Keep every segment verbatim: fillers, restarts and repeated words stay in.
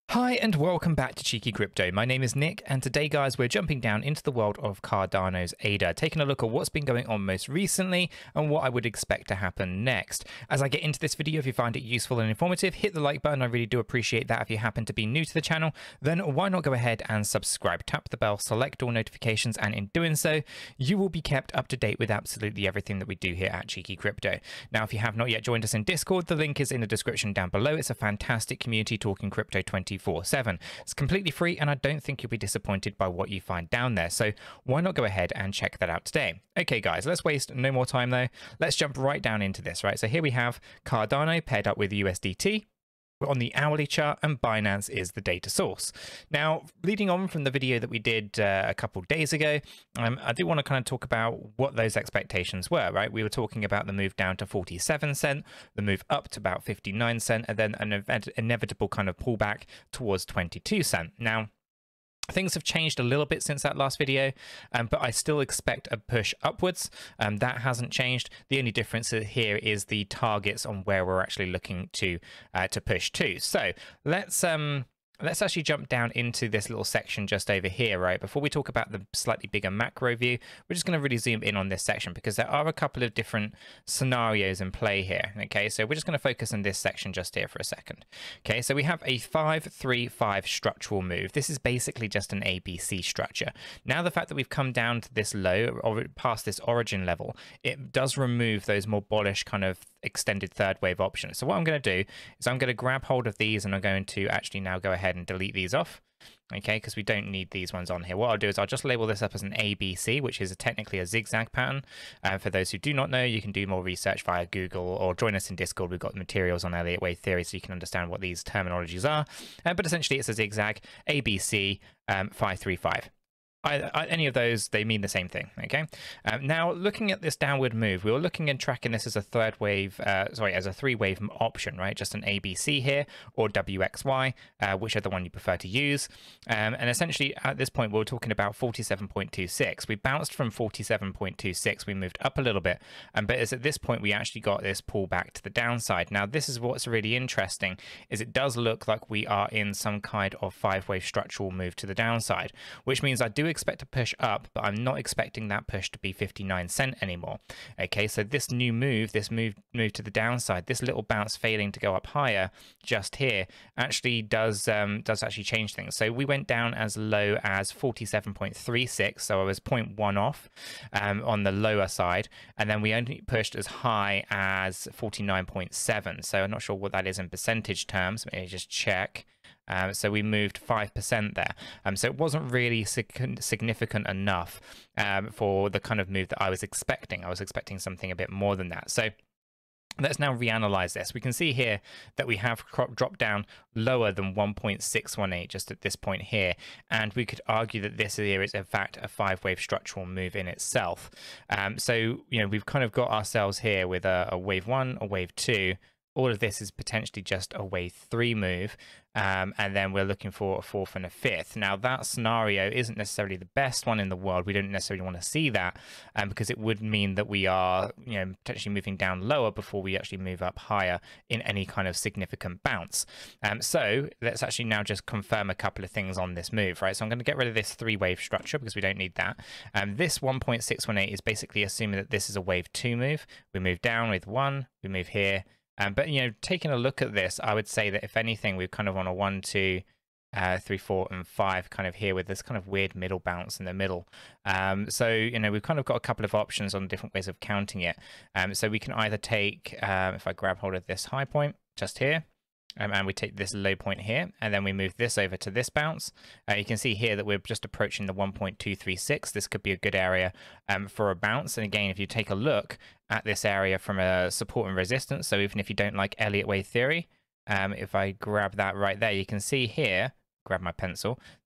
Hi and welcome back to Cheeky Crypto. My name is Nick, and today guys we're jumping down into the world of Cardano's A D A, taking a look at what's been going on most recently and what I would expect to happen next. As I get into this video, if you find it useful and informative, hit the like button. I really do appreciate that. If you happen to be new to the channel, then why not go ahead and subscribe, tap the bell, select all notifications, and in doing so you will be kept up to date with absolutely everything that we do here at Cheeky Crypto. Now if you have not yet joined us in Discord, the link is in the description down below. It's a fantastic community talking crypto twenty-four seven. It's completely free and I don't think you'll be disappointed by what you find down there, so why not go ahead and check that out today. Okay guys, let's waste no more time though. Let's jump right down into this, right? So here we have Cardano paired up with U S D T. We're on the hourly chart and Binance is the data source. Now, leading on from the video that we did uh, a couple of days ago, um, I do want to kind of talk about what those expectations were, right? We were talking about the move down to forty-seven cent, the move up to about fifty-nine cent, and then an event, inevitable kind of pullback towards twenty-two cent. Now, things have changed a little bit since that last video, um, but I still expect a push upwards. Um, that hasn't changed. The only difference here is the targets on where we're actually looking to uh, to push to. So let's um, let's actually jump down into this little section just over here, right? Before we talk about the slightly bigger macro view, we're just going to really zoom in on this section because there are a couple of different scenarios in play here. Okay, so we're just going to focus on this section just here for a second. Okay, so we have a five three five structural move. This is basically just an A B C structure. Now the fact that we've come down to this low or past this origin level, it does remove those more bullish kind of extended third wave options. So what I'm going to do is I'm going to grab hold of these and I'm going to actually now go ahead and delete these off. Okay, because we don't need these ones on here. What I'll do is I'll just label this up as an A B C, which is a, technically a zigzag pattern. Uh, for those who do not know, you can do more research via Google or join us in Discord. We've got materials on Elliott Wave theory so you can understand what these terminologies are. Uh, but essentially it's a zigzag A B C um, five three five. I, I, any of those, they mean the same thing. Okay. Um, now, looking at this downward move, we were looking and tracking this as a third wave, uh, sorry, as a three wave option, right? Just an A B C here or W X Y, uh, whichever one you prefer to use. Um, and essentially, at this point, we we're talking about forty-seven point two six. We bounced from forty-seven point two six. We moved up a little bit, um, but it's at this point we actually got this pullback to the downside. Now, this is what's really interesting: is it does look like we are in some kind of five wave structural move to the downside, which means I do expect a push up, but I'm not expecting that push to be fifty-nine cent anymore. Okay, so this new move, this move move to the downside, this little bounce failing to go up higher just here actually does um, does actually change things. So we went down as low as forty-seven point three six, so I was zero point one off um, on the lower side, and then we only pushed as high as forty-nine point seven. So I'm not sure what that is in percentage terms. Let me just check. Um, so we moved five percent there. Um, so it wasn't really sig significant enough um, for the kind of move that I was expecting. I was expecting something a bit more than that. So let's now reanalyze this. We can see here that we have dropped down lower than one point six one eight just at this point here. And we could argue that this here is in fact a five wave structural move in itself. Um, so, you know, we've kind of got ourselves here with a, a wave one, a wave two. All of this is potentially just a wave three move, um, and then we're looking for a fourth and a fifth. Now, that scenario isn't necessarily the best one in the world. We don't necessarily want to see that, um, because it would mean that we are, you know, potentially moving down lower before we actually move up higher in any kind of significant bounce. Um, so let's actually now just confirm a couple of things on this move, right? So I'm going to get rid of this three-wave structure because we don't need that. Um, this one point six one eight is basically assuming that this is a wave two move. We move down with one, we move here. Um, but, you know, taking a look at this, I would say that if anything, we're kind of on a one, two, uh, three, four, and five kind of here with this kind of weird middle bounce in the middle. Um, so, you know, we've kind of got a couple of options on different ways of counting it. Um, so we can either take, um, if I grab hold of this high point just here, Um, and we take this low point here, and then we move this over to this bounce. Uh, you can see here that we're just approaching the one point two three six. This could be a good area um, for a bounce. And again, if you take a look at this area from a support and resistance, so even if you don't like Elliott Wave theory, um, if I grab that right there, you can see here, grab my pencil,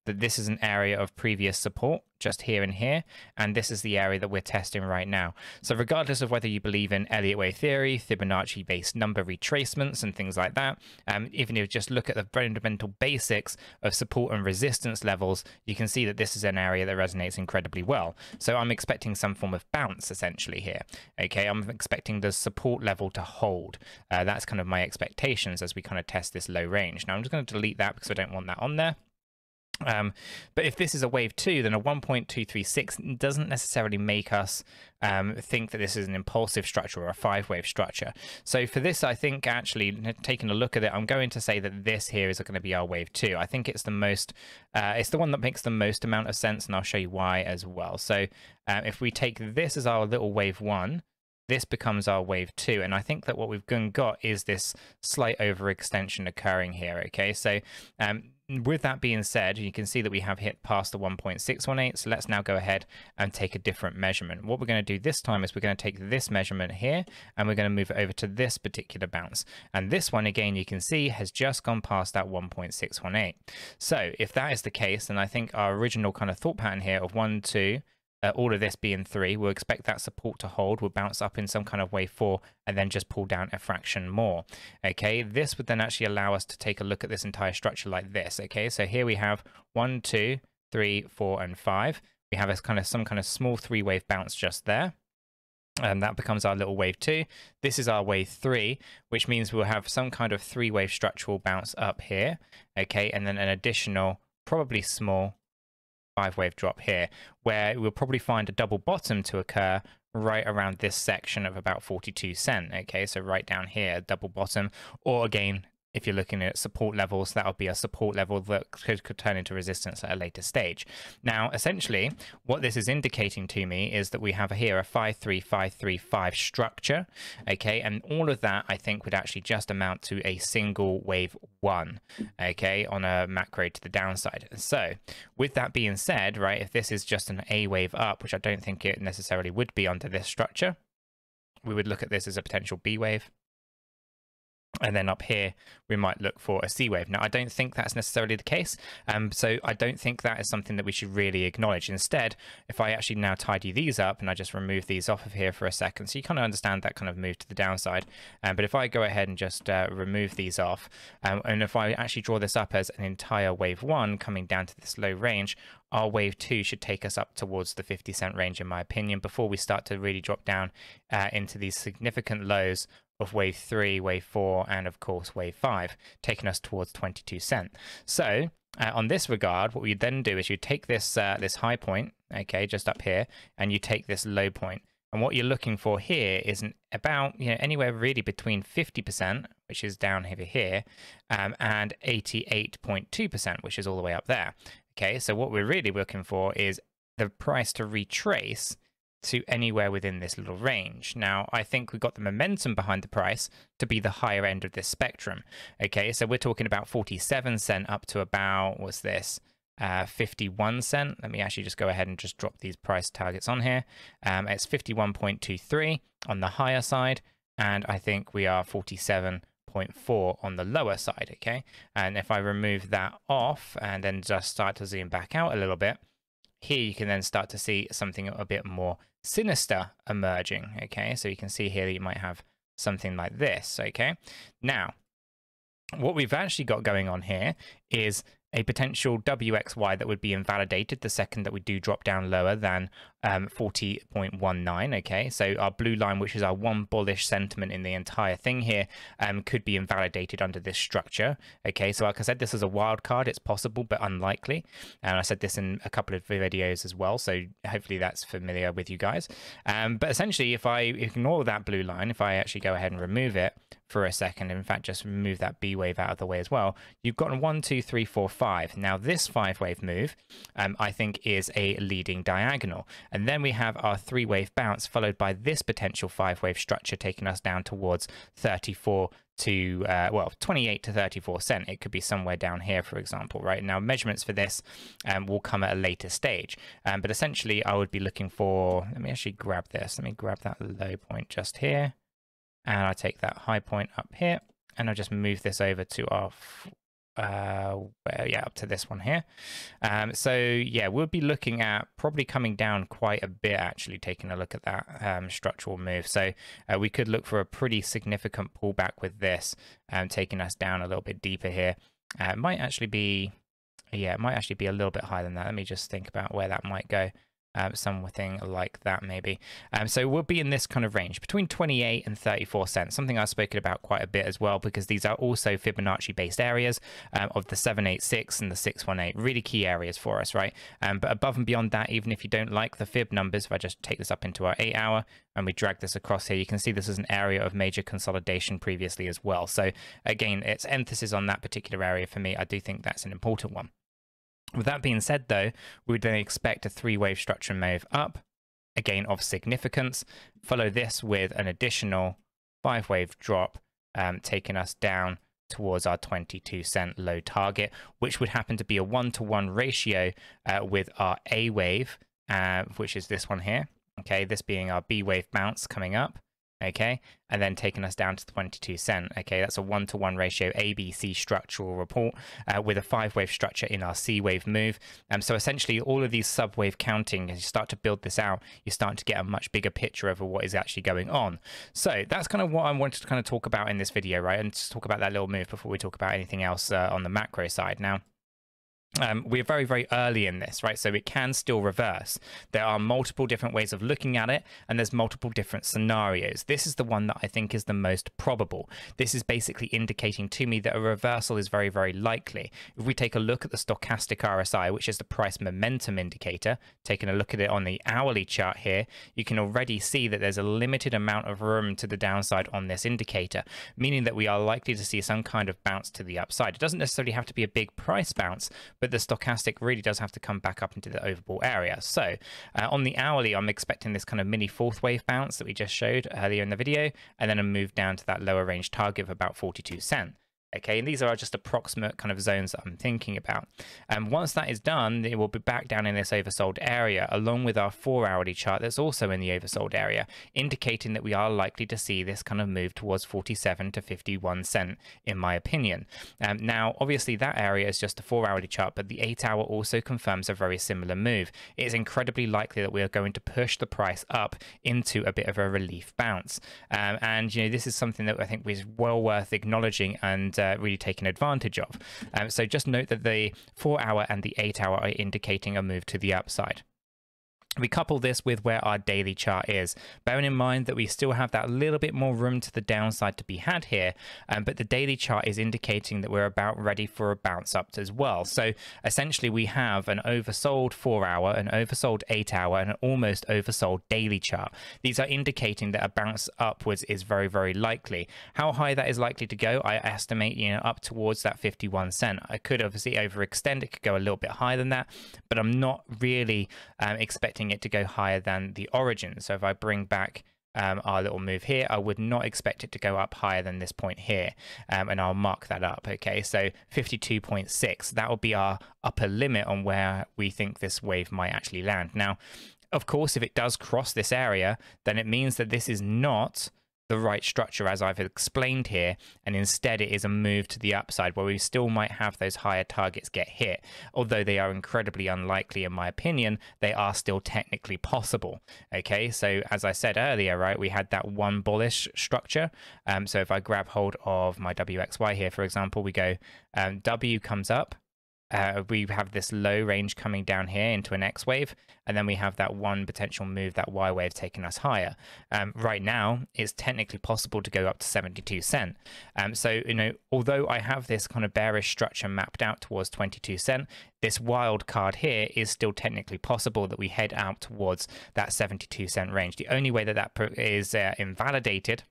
that this is an area of previous support just here and here, and this is the area that we're testing right now. So regardless of whether you believe in Elliott wave theory, Fibonacci-based number retracements and things like that, um, even if you just look at the fundamental basics of support and resistance levels, you can see that this is an area that resonates incredibly well. So I'm expecting some form of bounce essentially here. Okay, I'm expecting the support level to hold. Uh, that's kind of my expectations as we kind of test this low range. Now I'm just going to delete that because I don't want that on there. Um, but if this is a wave two, then a one point two three six doesn't necessarily make us um, think that this is an impulsive structure or a five wave structure. So for this, I think actually taking a look at it, I'm going to say that this here is going to be our wave two. I think it's the most, uh, it's the one that makes the most amount of sense, and I'll show you why as well. So uh, if we take this as our little wave one, this becomes our wave two, and I think that what we've got is this slight overextension occurring here. Okay, so um, with that being said, you can see that we have hit past the one point six one eight, so let's now go ahead and take a different measurement. What we're going to do this time is we're going to take this measurement here, and we're going to move it over to this particular bounce. And this one, again, you can see has just gone past that one point six one eight. So if that is the case, then I think our original kind of thought pattern here of one, two, Uh, all of this being three, we'll expect that support to hold, we'll bounce up in some kind of wave four, and then just pull down a fraction more. Okay, this would then actually allow us to take a look at this entire structure like this. Okay, so here we have one, two, three, four, and five. We have a kind of some kind of small three wave bounce just there. And that becomes our little wave two. This is our wave three, which means we'll have some kind of three wave structural bounce up here. Okay, and then an additional, probably small, five wave drop here, where we'll probably find a double bottom to occur right around this section of about forty-two cent. Okay, so right down here, double bottom, or again, if you're looking at support levels, that'll be a support level that could, could turn into resistance at a later stage. Now, essentially, what this is indicating to me is that we have here a five three five three five structure, okay, and all of that I think would actually just amount to a single wave one, okay, on a macro to the downside. So, with that being said, right, if this is just an A wave up, which I don't think it necessarily would be under this structure, we would look at this as a potential B wave. And then up here, we might look for a C wave. Now, I don't think that's necessarily the case. Um, so I don't think that is something that we should really acknowledge. Instead, if I actually now tidy these up and I just remove these off of here for a second, so you kind of understand that kind of move to the downside. Um, but if I go ahead and just uh, remove these off, um, and if I actually draw this up as an entire wave one coming down to this low range, our wave two should take us up towards the fifty cent range, in my opinion, before we start to really drop down uh, into these significant lows of wave three, wave four, and of course wave five, taking us towards twenty-two cent. So uh, on this regard, what we then do is you take this uh, this high point, okay, just up here, and you take this low point. And what you're looking for here is an, about, you know, anywhere really between fifty percent, which is down over here, um, and eighty-eight point two percent, which is all the way up there. Okay, so what we're really looking for is the price to retrace to anywhere within this little range. Now, I think we've got the momentum behind the price to be the higher end of this spectrum. Okay, so we're talking about forty-seven cent up to about, what's this, uh, fifty-one cent. Let me actually just go ahead and just drop these price targets on here. Um, it's fifty-one point two three on the higher side, and I think we are forty-seven point four on the lower side, okay? And if I remove that off and then just start to zoom back out a little bit, here you can then start to see something a bit more sinister emerging, okay? So you can see here that you might have something like this, okay? Now, what we've actually got going on here is a potential W X Y that would be invalidated the second that we do drop down lower than um, forty point one nine, okay? So our blue line, which is our one bullish sentiment in the entire thing here, um, could be invalidated under this structure, okay? So like I said, this is a wild card. It's possible, but unlikely. And I said this in a couple of videos as well, so hopefully that's familiar with you guys. Um, but essentially, if I ignore that blue line, if I actually go ahead and remove it for a second, in fact, just remove that B wave out of the way as well, you've got a one, two, three, four, five. Now, this five wave move, um, I think, is a leading diagonal. And then we have our three wave bounce followed by this potential five wave structure taking us down towards thirty-four to, uh, well, twenty-eight to thirty-four cent. It could be somewhere down here, for example, right? Now, measurements for this um, will come at a later stage. Um, but essentially, I would be looking for, let me actually grab this. Let me grab that low point just here. And I take that high point up here, and I'll just move this over to our uh well, yeah, up to this one here. Um so yeah, we'll be looking at probably coming down quite a bit, actually, taking a look at that um structural move. So uh, we could look for a pretty significant pullback with this, um taking us down a little bit deeper here. Uh, it might actually be, yeah, it might actually be a little bit higher than that. Let me just think about where that might go. Um, something like that, maybe. Um, so we'll be in this kind of range between twenty-eight and thirty-four cents, something I've spoken about quite a bit as well, because these are also Fibonacci based areas um, of the seven eight six and the six one eight, really key areas for us, right? Um, but above and beyond that, even if you don't like the fib numbers, if I just take this up into our eight hour and we drag this across here, you can see this is an area of major consolidation previously as well. So again, it's emphasis on that particular area for me. I do think that's an important one. With that being said, though, we would then expect a three-wave structure move up, again of significance. Follow this with an additional five-wave drop, um, taking us down towards our twenty-two cent low target, which would happen to be a one-to-one ratio uh, with our A wave, uh, which is this one here. Okay, this being our B wave bounce coming up. Okay, and then taking us down to twenty-two cent. Okay, that's a one-to-one ratio A B C structural report uh, with a five-wave structure in our C wave move. Um, so essentially, all of these sub-wave counting, as you start to build this out, you start to get a much bigger picture of what is actually going on. So that's kind of what I wanted to kind of talk about in this video, right? And just talk about that little move before we talk about anything else uh, on the macro side. Now, Um, we're very, very early in this, right? So it can still reverse. There are multiple different ways of looking at it, and there's multiple different scenarios. This is the one that I think is the most probable. This is basically indicating to me that a reversal is very, very likely. If we take a look at the stochastic R S I, which is the price momentum indicator, taking a look at it on the hourly chart here, you can already see that there's a limited amount of room to the downside on this indicator, meaning that we are likely to see some kind of bounce to the upside. It doesn't necessarily have to be a big price bounce, but the stochastic really does have to come back up into the overbought area. So uh, on the hourly, I'm expecting this kind of mini fourth wave bounce that we just showed earlier in the video, and then a move down to that lower range target of about forty-two cent. Okay, and these are just approximate kind of zones that I'm thinking about. And um, once that is done, it will be back down in this oversold area, along with our four hourly chart that's also in the oversold area, indicating that we are likely to see this kind of move towards forty-seven to fifty-one cent, in my opinion. Um, now, obviously, that area is just a four hourly chart, but the eight hour also confirms a very similar move. It is incredibly likely that we are going to push the price up into a bit of a relief bounce. Um, and, you know, this is something that I think is well worth acknowledging and Uh, really taken advantage of. Um, so just note that the four hour and the eight hour are indicating a move to the upside. We couple this with where our daily chart is, bearing in mind that we still have that little bit more room to the downside to be had here, um, but the daily chart is indicating that we're about ready for a bounce up as well. So essentially we have an oversold four hour, an oversold eight hour, and an almost oversold daily chart. These are indicating that a bounce upwards is very, very likely. How high that is likely to go, I estimate, you know, up towards that fifty-one cent. I could obviously overextend, it could go a little bit higher than that, but I'm not really um, expecting it to go higher than the origin. So if I bring back um, our little move here, I would not expect it to go up higher than this point here, um, and I'll mark that up. Okay, so fifty-two point six, that will be our upper limit on where we think this wave might actually land. Now, of course, if it does cross this area, then it means that this is not the right structure as I've explained here, and instead it is a move to the upside where we still might have those higher targets get hit. Although they are incredibly unlikely in my opinion, they are still technically possible. Okay, so as I said earlier, right, we had that one bullish structure. Um, so if I grab hold of my W X Y here, for example, we go um, W comes up. Uh, we have this low range coming down here into an X wave, and then we have that one potential move, that Y wave taking us higher. Um, right now, it's technically possible to go up to seventy-two cent. Um, so, you know, although I have this kind of bearish structure mapped out towards twenty-two cent, this wild card here is still technically possible that we head out towards that seventy-two cent range. The only way that that is uh, invalidated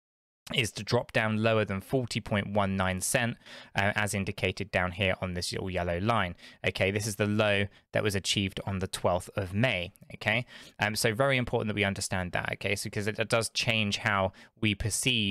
is to drop down lower than forty point one nine cent, uh, as indicated down here on this little yellow line. Okay, this is the low that was achieved on the twelfth of May. Okay, um, so very important that we understand that. Okay, so because it, it does change how we perceive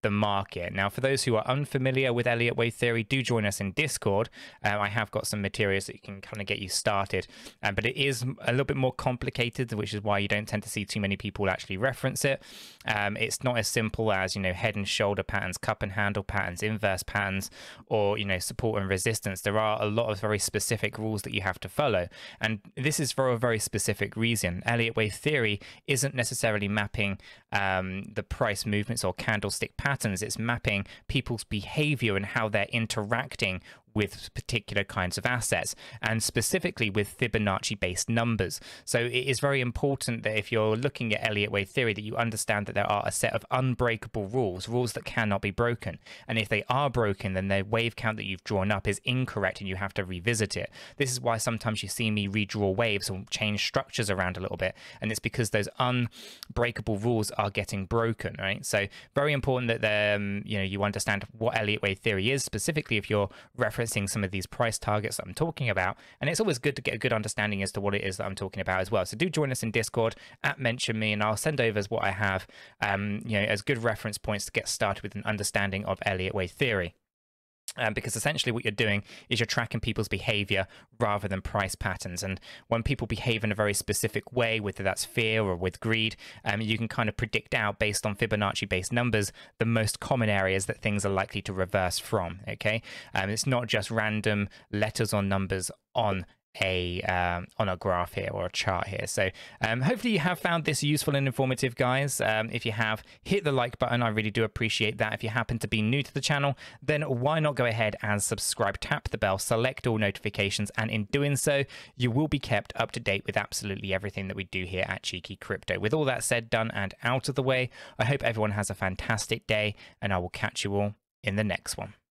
the market. Now, for those who are unfamiliar with Elliott Wave theory, do join us in Discord. Uh, I have got some materials that you can kind of get you started, um, but it is a little bit more complicated, which is why you don't tend to see too many people actually reference it. Um, it's not as simple as, you know, head and shoulder patterns, cup and handle patterns, inverse patterns, or, you know, support and resistance. There are a lot of very specific rules that you have to follow, and this is for a very specific reason. Elliott Wave theory isn't necessarily mapping um, the price movements or candlestick patterns. It's mapping people's behavior and how they're interacting with particular kinds of assets, and specifically with Fibonacci-based numbers. So it is very important that if you're looking at Elliott Wave theory, that you understand that there are a set of unbreakable rules, rules that cannot be broken. And if they are broken, then the wave count that you've drawn up is incorrect and you have to revisit it. This is why sometimes you see me redraw waves or change structures around a little bit, and it's because those unbreakable rules are getting broken, right? So very important that um, you know, you understand what Elliott Wave theory is, specifically if you're referencing some of these price targets that I'm talking about. And it's always good to get a good understanding as to what it is that I'm talking about as well. So do join us in Discord, at mention me, and I'll send over what I have, um, you know, as good reference points to get started with an understanding of Elliott Wave theory. Um, because essentially what you're doing is you're tracking people's behavior rather than price patterns. And when people behave in a very specific way, whether that's fear or with greed, um, you can kind of predict out based on Fibonacci-based numbers the most common areas that things are likely to reverse from, okay? Um, it's not just random letters or numbers on a um, on a graph here or a chart here. So um, hopefully you have found this useful and informative, guys. Um, if you have, hit the like button. I really do appreciate that. If you happen to be new to the channel, then why not go ahead and subscribe, tap the bell, select all notifications, and in doing so, you will be kept up to date with absolutely everything that we do here at Cheeky Crypto. With all that said, done, and out of the way, I hope everyone has a fantastic day, and I will catch you all in the next one.